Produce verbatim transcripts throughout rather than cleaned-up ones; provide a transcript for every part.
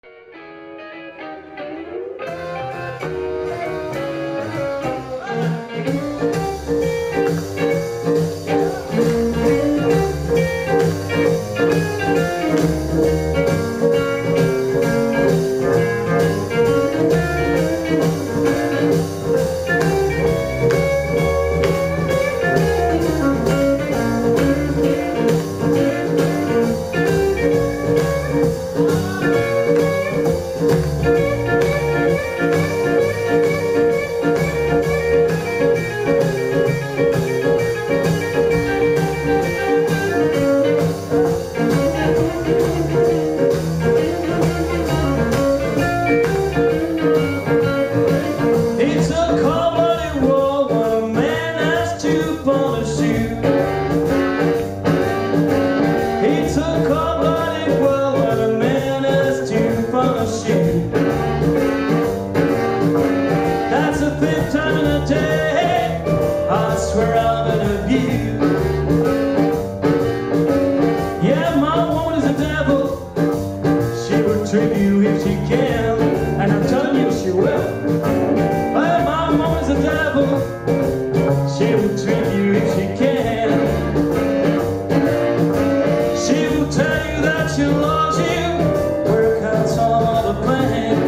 That's the fifth time in a day I swear I'm gonna view. Yeah, my woman is a devil. She will trip you if she can, and I'm telling you she will. Well, my woman is a devil. She will trip you if she can. She will tell you that she loves you, work out some other plan.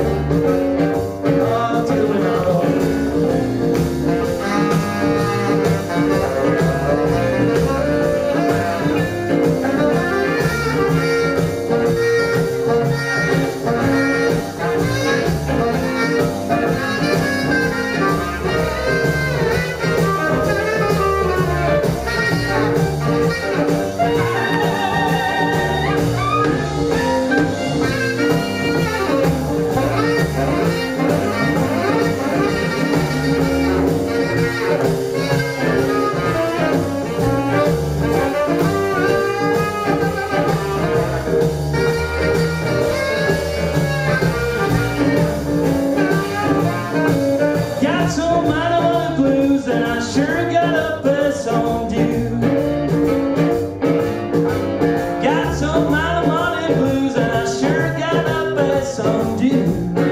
And I sure got a best on you. Got some money, money blues, and I sure got a best on you.